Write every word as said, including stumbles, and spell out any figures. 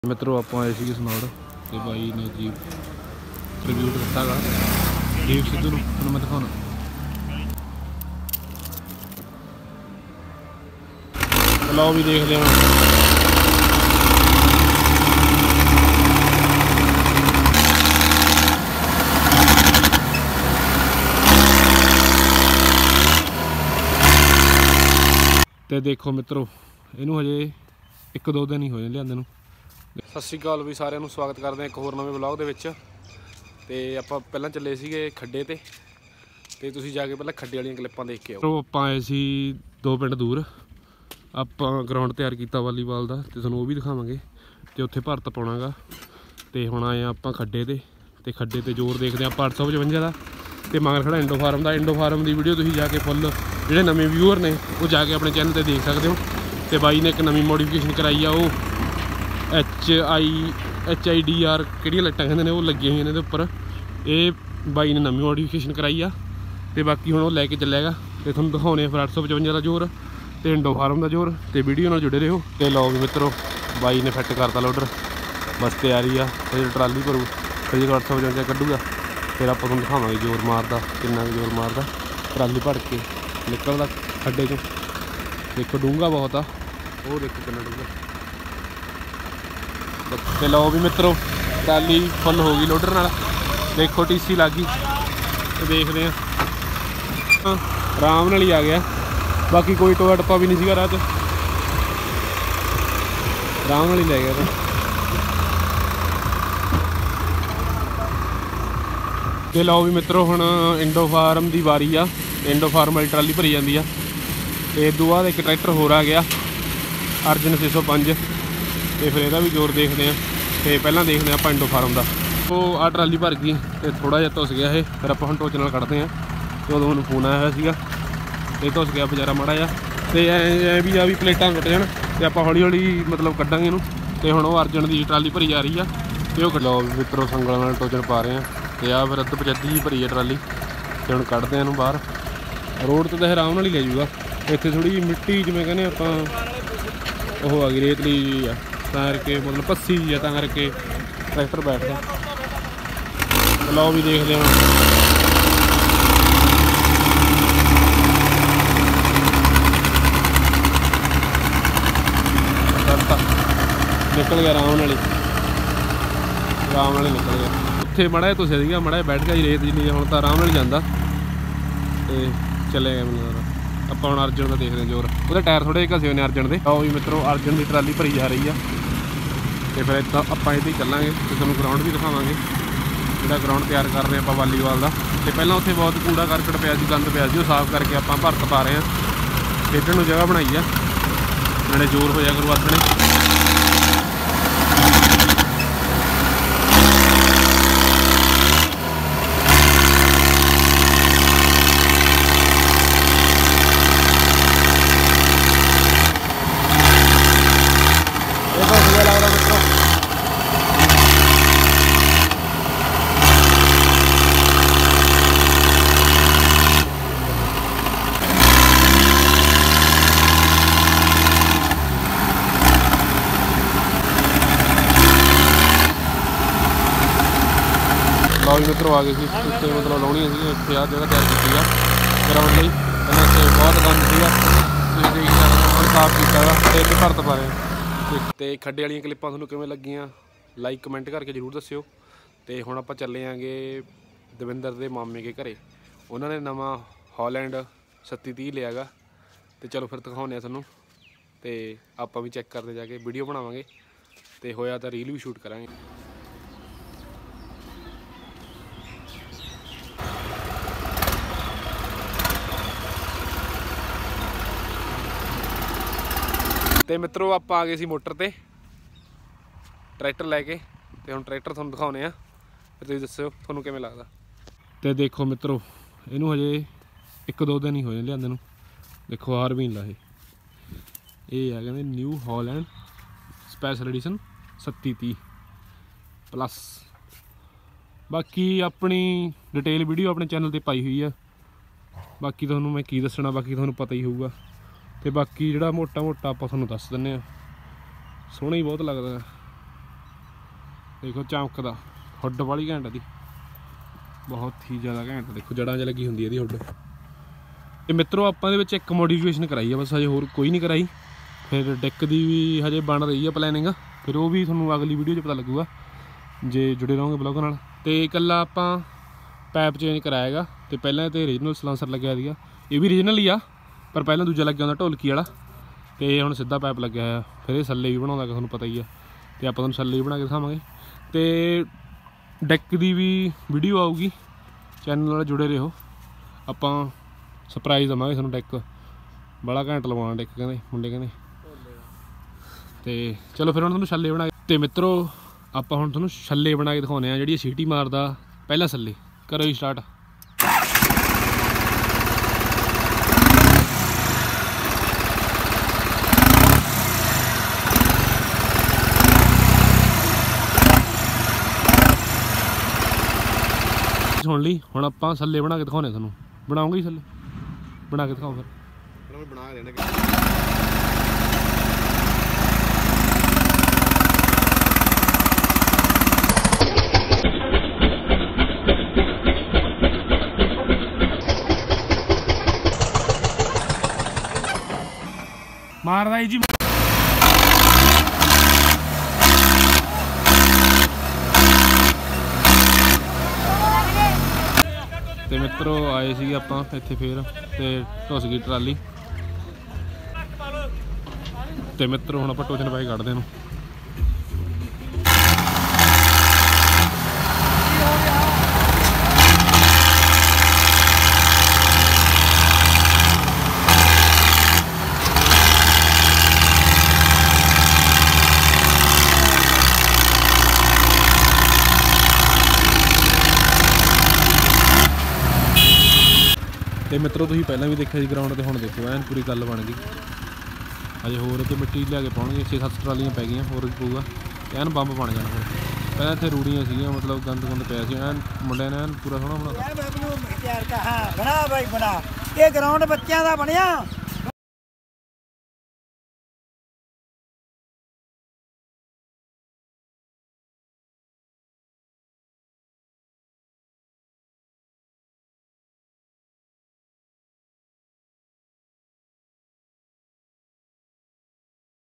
मित्रों आप आए थे सनौर तो बाई ने जी ट्रिब्यूट दिता गा देव सिद्धू नूं मैं दिखाना। चलो भी देखते हैं। तो देखो मित्रों इनू हजे एक दो दिन ही होए लिआंदे नूं। सत श्री अकाल भी सारिਆਂ ਨੂੰ स्वागत करते हैं एक होर नवे ब्लॉग ਦੇ ਵਿੱਚ। ਤੇ ਆਪਾਂ ਪਹਿਲਾਂ ਚੱਲੇ ਸੀਗੇ ਖੱਡੇ ਤੇ ਤੇ ਤੁਸੀਂ ਜਾ ਕੇ ਪਹਿਲਾਂ ਖੱਡੇ ਵਾਲੀਆਂ ਕਲਿੱਪਾਂ ਦੇਖ ਕੇ ਆਓ। ਆਪਾਂ ਆਏ ਸੀ ਦੋ ਪਿੰਡ ਦੂਰ, ਆਪਾਂ ਗਰਾਊਂਡ ਤਿਆਰ ਕੀਤਾ ਵਾਲੀਬਾਲ ਦਾ ਤੇ ਤੁਹਾਨੂੰ ਉਹ ਵੀ ਦਿਖਾਵਾਂਗੇ ਤੇ ਉੱਥੇ ਭਰਤ ਪਾਉਣਾਗਾ। ਤੇ ਹੁਣ ਆਏ ਆਪਾਂ ਖੱਡੇ ਤੇ ਤੇ ਖੱਡੇ ਤੇ ਜ਼ੋਰ ਦੇਖਦੇ ਆਪਾਂ ਅੱਠ ਸੌ ਪਚਵੰਜਾ ਦਾ ਤੇ ਮਗਰ ਖੜਾ ਇੰਡੋ ਫਾਰਮ ਦਾ। ਇੰਡੋ ਫਾਰਮ ਦੀ ਵੀਡੀਓ ਤੁਸੀਂ ਜਾ ਕੇ ਫੁੱਲ ਜਿਹੜੇ ਨਵੇਂ ਵਿਊਅਰ ਨੇ ਉਹ ਜਾ ਕੇ ਆਪਣੇ ਚੈਨਲ ਤੇ ਦੇਖ ਸਕਦੇ ਹੋ। ਤੇ ਬਾਈ ਨੇ ਇੱਕ ਨਵੀਂ ਮੋਡੀਫਿਕੇਸ਼ਨ ਕਰਾਈ ਆ, ਉਹ H I H I D R ਕਿਹੜੀਆਂ ਲਾਈਟਾਂ ਕਹਿੰਦੇ ਨੇ ਉਹ ਲੱਗੀਆਂ ਹੋਈਆਂ ਨੇ ਇਹਦੇ ਉੱਪਰ। ਇਹ ਬਾਈ ਨੇ ਨਵੀਂ ਮੋਡੀਫਿਕੇਸ਼ਨ ਕਰਾਈ ਆ ਤੇ ਬਾਕੀ ਹੁਣ ਉਹ ਲੈ ਕੇ ਚੱਲਿਆਗਾ ਤੇ ਤੁਹਾਨੂੰ ਦਿਖਾਉਣੇ ਆ ਫਿਰ ਅੱਠ ਸੌ ਪਚਵੰਜਾ ਦਾ ਜ਼ੋਰ ਤੇ ਇੰਡੋ ਫਾਰਮ ਦਾ ਜ਼ੋਰ। ਤੇ ਵੀਡੀਓ ਨਾਲ ਜੁੜੇ ਰਹੋ। ਤੇ ਲਓ ਵੀ ਮਿੱਤਰੋ ਬਾਈ ਨੇ ਫਿੱਟ ਕਰਤਾ ਲੋਡਰ, ਬਸ ਤਿਆਰੀ ਆ। ਫਿਰ ਟਰਾਲੀ ਭਰੂ ਫਿਰ ਜਦੋਂ ਅੱਠ ਸੌ ਪਚਵੰਜਾ ਕੱਢੂਗਾ ਫਿਰ ਆਪਾਂ ਤੁਹਾਨੂੰ ਦਿਖਾਵਾਂਗੇ ਜ਼ੋਰ ਮਾਰਦਾ ਕਿੰਨਾ ਕੁ ਜ਼ੋਰ ਮਾਰਦਾ। ਟਰਾਲੀ ਭਰ ਕੇ ਨਿਕਲਦਾ ਖੱਡੇ 'ਚੋਂ, ਦੇਖੋ ਡੂੰਘਾ ਬਹੁਤ ਆ, ਉਹ ਦੇਖੋ ਕਿੰਨਾ ਡੂੰਘਾ। ਤੇ ਲਓ ਵੀ ਮਿੱਤਰੋ ਟਰਾਲੀ ਫੁੱਲ ਹੋ ਗਈ ਲੋਡਰ ਨਾਲ, ਦੇਖੋ ਟੀਸੀ ਲੱਗ ਗਈ ਤੇ ਦੇਖਦੇ ਹਾਂ। ਆਰਾਮ ਨਾਲ ਹੀ ਆ ਗਿਆ, ਬਾਕੀ ਕੋਈ ਟੋਆ ਟੱਪਾ ਵੀ ਨਹੀਂ ਸੀਗਾ ਰਾਹ 'ਚ, ਆਰਾਮ ਨਾਲ ਹੀ ਲੈ ਗਿਆ। ਤੇ ਲਓ ਵੀ ਮਿੱਤਰੋ ਹੁਣ ਇੰਡੋ ਫਾਰਮ ਦੀ ਵਾਰੀ ਆ। ਇੰਡੋ ਫਾਰਮ ਵਾਲੀ ਟਰਾਲੀ ਭਰੀ ਜਾਂਦੀ ਆ ਤੇ ਇਸ ਤੋਂ ਬਾਅਦ ਇੱਕ ਟਰੈਕਟਰ ਹੋਰ ਆ ਗਿਆ ਅਰਜਨ ਛੇ ਸੌ ਪੰਜ ਤੇ ਫਿਰ ਇਹਦਾ ਵੀ ਜ਼ੋਰ ਦੇਖਦੇ ਹਾਂ। ਤੇ ਪਹਿਲਾਂ ਦੇਖਦੇ ਹਾਂ ਆਪਾਂ ਇੰਡੋ ਫਾਰਮ ਦਾ। ਉਹ ਆਹ ਟਰਾਲੀ ਭਰ ਗਈ ਤੇ ਥੋੜ੍ਹਾ ਜਿਹਾ ਧੁੱਸ ਗਿਆ ਇਹ, ਫਿਰ ਆਪਾਂ ਹੁਣ ਟੋਚ ਨਾਲ ਕੱਢਦੇ ਹਾਂ। ਤੇ ਉਦੋਂ ਮੈਨੂੰ ਫੋਨ ਆਇਆ ਹੋਇਆ ਸੀਗਾ ਤੇ ਧੁੱਸ ਗਿਆ ਵਿਚਾਰਾ ਮਾੜਾ ਜਿਹਾ। ਤੇ ਐ ਵੀ ਆ ਵੀ ਪਲੇਟਾਂ ਟੁੱਟ ਜਾਣ ਤੇ ਆਪਾਂ ਹੌਲੀ ਹੌਲੀ ਮਤਲਬ ਕੱਢਾਂਗੇ ਇਹਨੂੰ। ਤੇ ਹੁਣ ਉਹ ਅਰਜਨ ਦੀ ਟਰਾਲੀ ਭਰੀ ਜਾ ਰਹੀ ਆ ਤੇ ਉਹ ਲਓ ਮਿੱਤਰੋ ਸੰਗਲਾਂ ਨਾਲ ਟੋਚਨ ਪਾ ਰਹੇ ਆ। ਤੇ ਆ ਫਿਰ ਅੱਧ ਪਚੱਦੀ ਜਿਹੀ ਭਰੀ ਆ ਟਰਾਲੀ ਤੇ ਹੁਣ ਕੱਢਦੇ ਹਾਂ ਇਹਨੂੰ ਬਾਹਰ। ਰੋਡ 'ਤੇ ਤਾਂ ਆਰਾਮ ਨਾਲ ਹੀ ਲੈ ਜਾਊਗਾ, ਇੱਥੇ ਥੋੜ੍ਹੀ ਜਿਹੀ ਮਿੱਟੀ ਜਿਵੇਂ ਕਹਿੰਦੇ ਆਪਾਂ ਉਹ ਆ ਗਈ ਰੇਤਲੀ ਜੀ ਆ ਤਾਂ ਕਰਕੇ, ਮਤਲਬ ਪੱਸੀ ਜੀ ਆ ਤਾਂ ਕਰਕੇ ਟਰੈਕਟਰ ਬੈਠਦਾ। ਲਓ ਵੀ ਦੇਖਦੇ ਹਾਂ। ਨਿਕਲ ਗਿਆ ਆਰਾਮ ਨਾਲ ਹੀ, ਆਰਾਮ ਨਾਲ ਹੀ ਨਿਕਲ ਗਿਆ। ਉੱਥੇ ਮਾੜਾ ਜਿਹਾ ਤੁਸਿਆ ਸੀਗਾ, ਮਾੜਾ ਜਿਹਾ ਬੈਠ ਗਿਆ ਜੀ ਰੇਤ ਜਿੰਨੀ, ਹੁਣ ਤਾਂ ਆਰਾਮ ਨਾਲ ਹੀ ਜਾਂਦਾ ਤੇ ਚਲੇ ਗਿਆ ਮੈਨੂੰ। ਆਪਾਂ ਹੁਣ ਅਰਜਨ ਦਾ ਦੇਖਦੇ ਹਾਂ ਜ਼ੋਰ, ਉਹਦੇ ਟਾਇਰ ਥੋੜ੍ਹੇ ਜਿਹੇ ਘਸੇ ਹੋਏ ਨੇ ਅਰਜਨ ਦੇ। ਆਓ ਵੀ ਮਿੱਤਰੋ ਅਰਜਨ ਦੀ ਟਰਾਲੀ ਭਰੀ ਜਾ ਰਹੀ ਆ ਤੇ ਫਿਰ ਇੱਦਾਂ ਆਪਾਂ ਇਹਦੇ ਹੀ ਚੱਲਾਂਗੇ ਤੇ ਤੁਹਾਨੂੰ ਗਰਾਊਂਡ ਵੀ ਦਿਖਾਵਾਂਗੇ ਜਿਹੜਾ ਗਰਾਊਂਡ ਤਿਆਰ ਕਰ ਰਹੇ ਆਪਾਂ ਵਾਲੀਬਾਲ ਦਾ। ਤੇ ਪਹਿਲਾਂ ਉੱਥੇ ਬਹੁਤ ਕੂੜਾ ਕਰਕਟ ਪਿਆ ਸੀ, ਗੰਦ ਪਿਆ ਸੀ, ਉਹ ਸਾਫ਼ ਕਰਕੇ ਆਪਾਂ ਭਰਤ ਪਾ ਰਹੇ ਹਾਂ। ਖੇਡਣ ਨੂੰ ਜਗ੍ਹਾ ਬਣਾਈ ਆ, ਨਾਲੇ ਜ਼ੋਰ ਹੋਇਆ ਕਰੂ ਆਪਣੇ। ਲਓ ਜੀ ਮਿੱਤਰੋ ਆ ਗਏ ਸੀ ਇੱਥੇ, ਮਤਲਬ ਲਾਉਣੀਆਂ ਸੀ ਇੱਥੇ ਆ ਜਗ੍ਹਾ ਤਿਆਰ ਕੀਤੀ ਆ ਗਰਾਊਂਡ ਲਈ। ਪਹਿਲਾਂ ਇੱਥੇ ਬਹੁਤ ਗੰਦ ਸੀਗਾ, ਤੁਸੀਂ ਦੇਖ ਸਕਦੇ ਹੋ, ਸਾਫ਼ ਕੀਤਾ ਵਾ ਤੇ ਇੱਥੇ ਭਰਤ ਪਾ ਰਹੇ ਆ। ਤੇ ਖੱਡੇ ਵਾਲੀਆਂ ਕਲਿੱਪਾਂ ਤੁਹਾਨੂੰ ਕਿਵੇਂ ਲੱਗੀਆਂ ਲਾਈਕ ਕਮੈਂਟ ਕਰਕੇ ਜ਼ਰੂਰ ਦੱਸਿਓ। ਤੇ ਹੁਣ ਆਪਾਂ ਚੱਲੇ ਆਂਗੇ ਦਵਿੰਦਰ ਦੇ ਮਾਮੇ ਕੇ ਘਰੇ, ਉਹਨਾਂ ਨੇ ਨਵਾਂ ਹਾਲੈਂਡ ਛੱਤੀ ਤੀਹ ਲਿਆ ਗਾ। ਤੇ ਚਲੋ ਫਿਰ ਦਿਖਾਉਂਦੇ ਹਾਂ ਤੁਹਾਨੂੰ ਤੇ ਆਪਾਂ ਵੀ ਚੈੱਕ ਕਰਦੇ ਜਾ ਕੇ, ਵੀਡੀਓ ਬਣਾਵਾਂਗੇ ਤੇ ਹੋਇਆ ਤਾਂ ਰੀਲ ਵੀ ਸ਼ੂਟ ਕਰਾਂਗੇ। ਤੇ ਮਿੱਤਰੋ ਆਪਾਂ ਆ ਗਏ ਸੀ ਮੋਟਰ ਤੇ ਟਰੈਕਟਰ ਲੈ ਕੇ ਤੇ ਹੁਣ ਟਰੈਕਟਰ ਤੁਹਾਨੂੰ ਦਿਖਾਉਂਦੇ ਆ, ਫਿਰ ਤੁਸੀਂ ਦੱਸਿਓ ਤੁਹਾਨੂੰ ਕਿਵੇਂ ਲੱਗਦਾ। ਤੇ ਦੇਖੋ ਮਿੱਤਰੋ ਇਹਨੂੰ ਹਜੇ ਇੱਕ ਦੋ ਦਿਨ ਹੀ ਹੋਏ ਲਿਆਂਦੇ ਨੂੰ। ਦੇਖੋ ਆਰ ਵੀ ਲਾ ਇਹ ਇਹ ਆ ਕਹਿੰਦੇ ਨਿਊ ਹਾਲੈਂਡ ਸਪੈਸ਼ਲ ਐਡੀਸ਼ਨ ਛੱਤੀ ਤੀਹ ਪਲੱਸ। ਬਾਕੀ ਆਪਣੀ ਡਿਟੇਲ ਵੀਡੀਓ ਆਪਣੇ ਚੈਨਲ ਤੇ ਪਾਈ ਹੋਈ ਆ, ਬਾਕੀ ਤੁਹਾਨੂੰ ਮੈਂ ਕੀ ਦੱਸਣਾ, ਬਾਕੀ ਤੁਹਾਨੂੰ ਪਤਾ ਹੀ ਹੋਊਗਾ। ਤੇ ਬਾਕੀ ਜਿਹੜਾ ਮੋਟਾ ਮੋਟਾ ਆਪਾਂ ਤੁਹਾਨੂੰ ਦੱਸ ਦਿੰਦੇ ਹਾਂ, ਸੋਹਣਾ ਹੀ ਬਹੁਤ ਲੱਗਦਾ। देखो चमकदा हुड वाली घैंट दी बहुत ही ज़्यादा घैंट। देखो जड़ां च लगी हुंदी है हुड। ते मित्रों आपां दे विच एक मॉडिफिकेशन कराई है बस, हजे होर कोई नहीं कराई। फिर डेक दी भी हजे बन रही है प्लैनिंग, फिर वो भी तुहानूं अगली वीडियो च पता लगूगा जे जुड़े रहोगे ब्लॉग नाल। ते कल्ला आपां पैप चेंज कराएगा। तो पहले तो ओरिजिनल सलांसर लग्या सीगा, ये भी ओरिजिनल ही आ, पर पहले दूजा लग्या हुंदा ढोलकी वाला, तो हुण सीधा पैप लग्या है। फिर ये सल्ले भी बनाउंदा तुहानूं पता ही है, तो आपां तुहानूं सल्ले भी बना के दिखावांगे। तो डेक की भी वीडियो आऊगी, चैनल नाल जुड़े रहो। आपां सरप्राइज़ देवांगे तुहानूं, डेक बड़ा घैंट लवाउणा डेक कहंदे मुंडे कहंदे। तो चलो फिर हुण तुहानूं छल्ले बना के, तो मित्रों आपां हुण तुहानूं छल्ले बना के दिखाउने आ, जिहड़ी सीटी मारदा पहला सल्ले। करो जी स्टार्ट। सुन ली, हुण आपां सल्ले बना के दिखाउने तुहानूं। बनाओगे जी सल्ले? बना के दिखाओ फिर। बना देना मारदा जी। तो मित्रों आए सी आपां इत्थे फिर, ते ढुस गई ट्राली। तो मित्रों हुण आपां टोचन पाई कढ़दे नूं। तो मित्रों तुसीं पहलां भी देखिया ग्राउंड ते, हुण देखो एन पूरी गल बन गई। अजे होर तो मिट्टी लिया के पाउणगे, छे सत्त ट्रालियां पै गईयां, होर भी पऊगा। एन बंब बन जाना हुण। पहलां इत्थे रूड़ियां सीगियां, मतलब गंद गुंद पिया सी, एन मुंडिਆਂ ने एन पूरा सोहਣਾ बना। बना भाई बना, ये ग्राउंड बच्चों का बनया।